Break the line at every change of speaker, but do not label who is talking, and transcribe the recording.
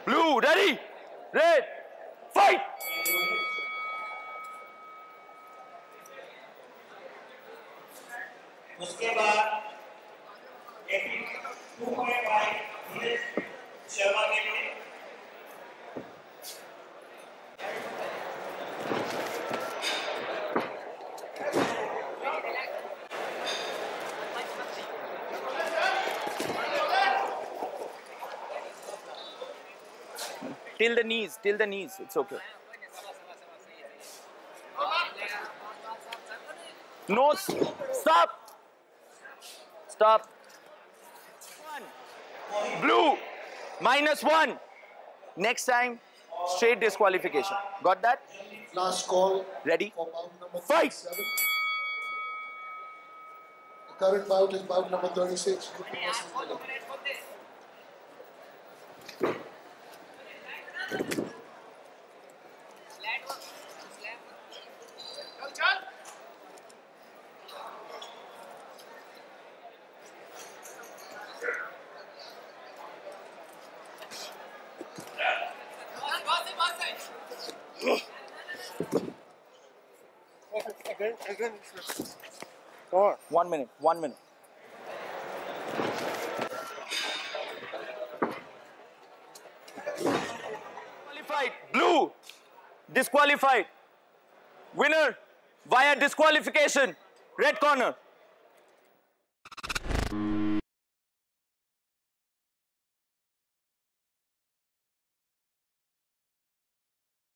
Blue, ready? Red, fight!
उसके बाद एक 2.5 शर्मा के लिए
Till the knees, it's okay. No, stop! Stop. Blue, -1. Next time, straight disqualification. Got that?
Last call.
Ready?
For bout number
Fight!
37. The current bout is bout number 36.
Again.
Come on. 1 minute. Disqualified. Blue. Disqualified. Winner via disqualification. Red corner.